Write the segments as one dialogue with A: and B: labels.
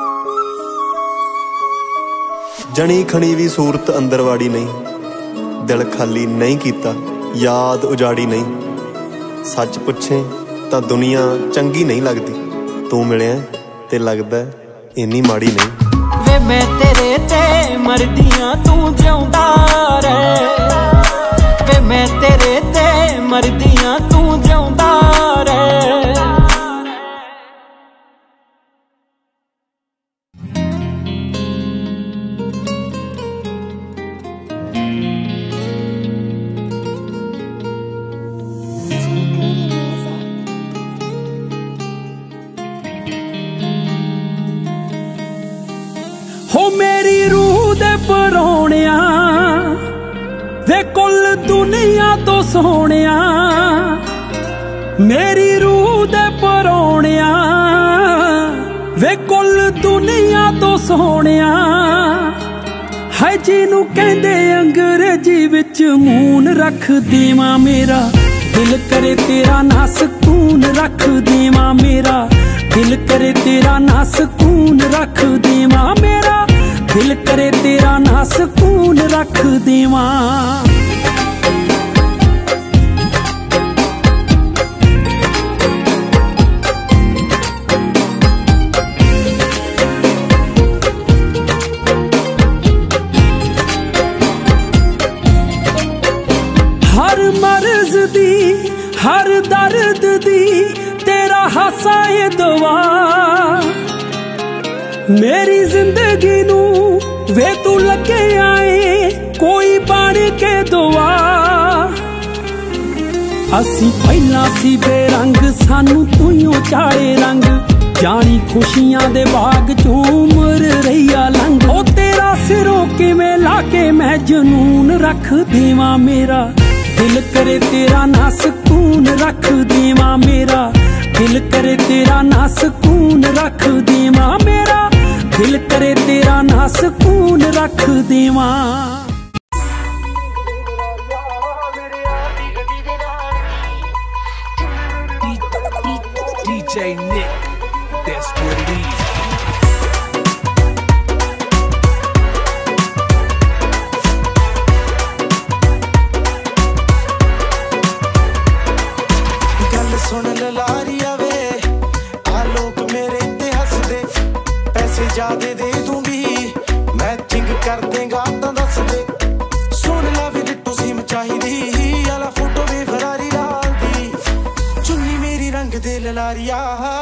A: जनी खनी भी सूरत अंदर वाड़ी नहीं, दिल खाली नहीं कीता, याद उजाड़ी नहीं। सच पुछे तां दुनिया चंगी नहीं लगदी, तू मिलिया ते लगदा इन्नी माड़ी नहीं।
B: वे मैं तेरे ते मरदियां तू जिउंदा रहे, वे मैं तेरे ते मरदियां तू जिउंदा रहे।
C: हो मेरी रूह दे परौणिया वे कुल दुनिया तो सोहणिया, मेरी रूह दे परौणिया वे कुल दुनिया तो सोहणिया। है जिनू कहंदे अंग्रेजी विच मून रख देवां मेरा, दिल करे तेरा ना सकून रख देवां मेरा, दिल करे तेरा ना सकून रख देवां मेरा, दिल करे तेरा ना सकून रख देवां। हर मर्ज दी हर दर्द दी तेरा हासा ये दुआ, मेरी जिंदगी नू वे तू लगे आए कोई बन के दुआ। असी पहला सी बेरंग सानू तूं चाड़े रंग, जानी खुशियां दे बाग चों उमर रहिया लंघ। ओ तेरा सिरों किवें लाके मैं जनून रख देवां मेरा, दिल करे तेरा ना सकून रख देवां मेरा, दिल करे तेरा ना सकून रख देवां मेरा, दिल करे तेरा ना सकून रख देवां।
D: DJ Nick, that's what it is.
E: गल सुन ललारिया वे, आ लोग मेरे ते हसदे, पैसे ज्यादा दे दूंगी मैचिंग कर देगा तां दस दे। सुन ला वे डिट्टू सीम चाहिदी, आला फोटो वे फरारी लाल दी, चुन्नी मेरी रंग दे ललारिया,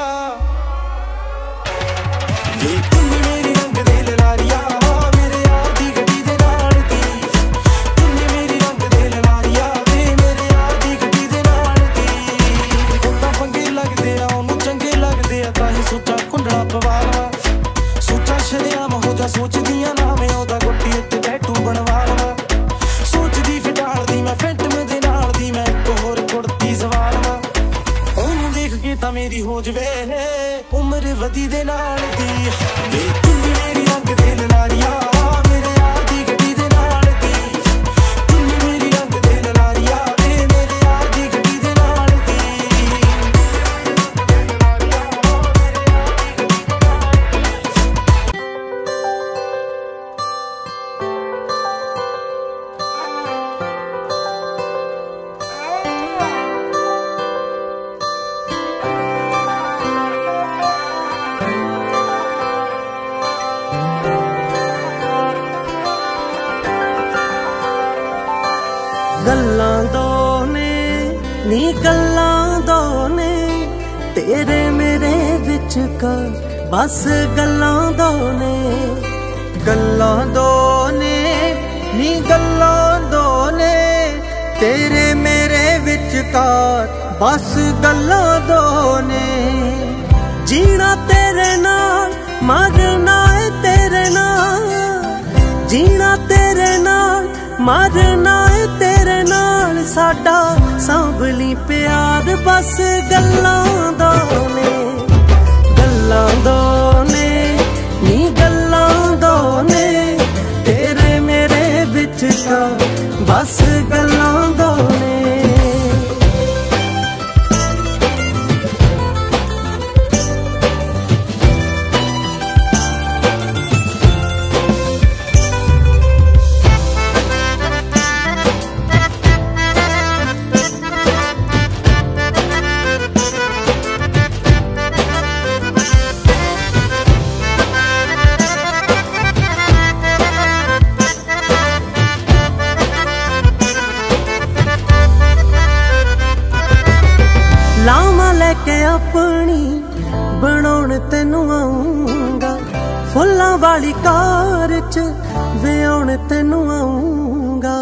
E: ये चुन्नी मेरी रंग दे ललारिया, मेरे यार दी गड्डी दे नाल दी, चुन्नी मेरी रंग दे ललारिया, वे मेरे यार दी गड्डी दे नाल दी। उतां पंगे लगदे आ ओनू चंगे लगदे आ, तां ही सोचा कुंडला पवा लवां, सोचा शरेआम हो जा सोचदियां ना मैं ओदा गोटी उत्ते टैटू बनवा लवां। सोचदी फिटाल दी मैं फैंटम दे नाल दी, मैं इक होर कुड़ती सवा लवां। ओनू देख के तां मेरी हो जवे उम्र वधी दे नाल दी, वे चुन्नी मेरी रंग दे ललारिया, मेरे यार दी गड्डी दे नाल दी, चुन्नी मेरी रंग दे ललारिया, वे मेरे यार दी गड्डी दे नाल दी।
B: गल्लां दो ने नी गल्लां दो ने, तेरे मेरे विच का बस गल्लां दो ने, गल्लां दो ने नी गल्लां दो ने, तेरे मेरे विच का बस गल्लां दो ने। जीना तेरे नाल मरना है तेरे नाल, जीना तेरे नाल मरना है तेरे नाल, साडा सांभली प्यार बस गल्लां दो ने, गल्लां दो ने नी गल्लां दो ने, तेरे मेरे विच का बस गल्लां दो ने। वाली कार च विआउण तैनू आऊंगा।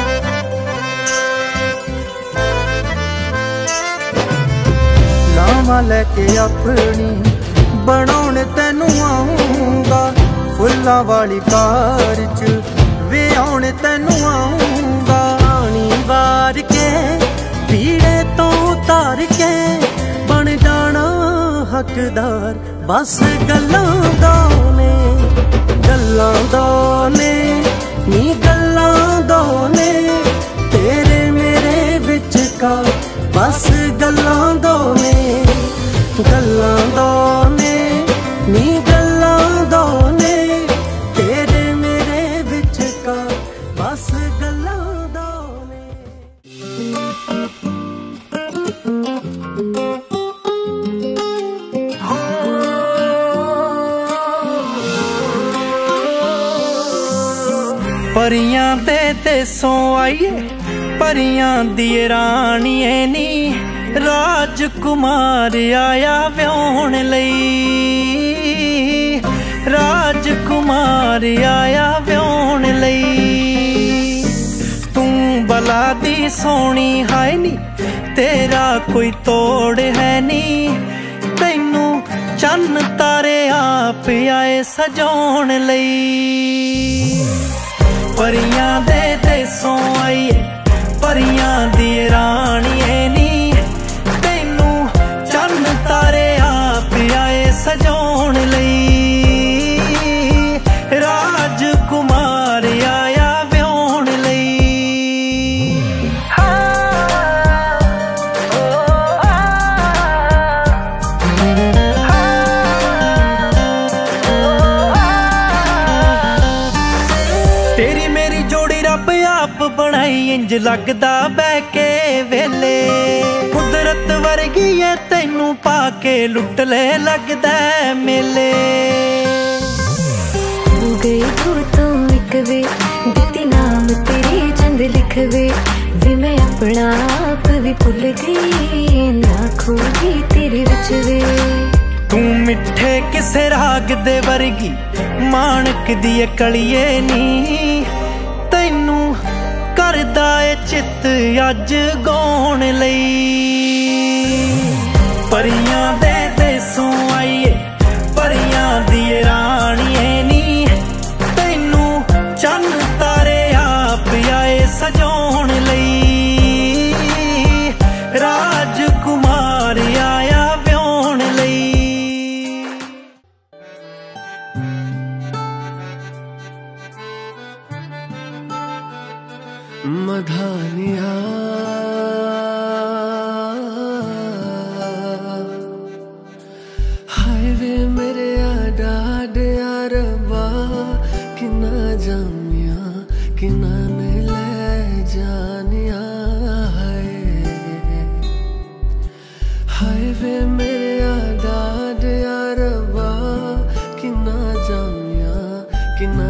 B: लावां लैके अपनी बनाउण तैनू आऊंगा। फुल्लां वाली कार च विआउण तैनू आऊंगा। पानी वार के पीड़े तो उतार के बन जाना हकदार। बस गल्लां दो ने नी गल्लां दो ने तेरे मेरे विच का। बस गल्लां दो ने नी गल्लां दो ने तेरे मेरे विच का। बस गल्लां दो ने। परियां दे देसों आइए परियां दी रानिए नी। राजकुमार आया व्याहण लई। राजकुमार आया व्याहण लई। तू बला दी सोनी है नी तेरा कोई तोड़ है नी। तैनू चन्न तारे आप आए सजाउण लई। परियां दे देसों आइए परियां दी रानिए नी। तैनू चन्न तारे आप आए सजाउण लई। राजकुमार आया व्याहण लई। तेरी मेरी जोड़ी रब आप बनाई इंज लगदा बैके वेले। कुदरत वर्गी है तैनू पाके लुट ले लगदा मेले।
F: हो गई तू तो एक वे दिती नाम तेरी चंद लिखवे। वे मैं अपना आप भी भुल गई ना खो गई तेरे विच वे।
B: तू मिठे किसे राग दे वर्गी माणक दी कलिए नी। तैनू करदा ए चित अज गाउण लई। परियां दे देसों आइए परियां दी रानिए नी। तैनू चन्न तारे आप आए सजाउण लई। राजकुमार आया व्याहण लई।
E: मधानिया हाय वे मेरे डाडिया रबा किना जामिया किना ने ले जानिया। हाय वे मेरे डाडिया रबा किना जामिया किना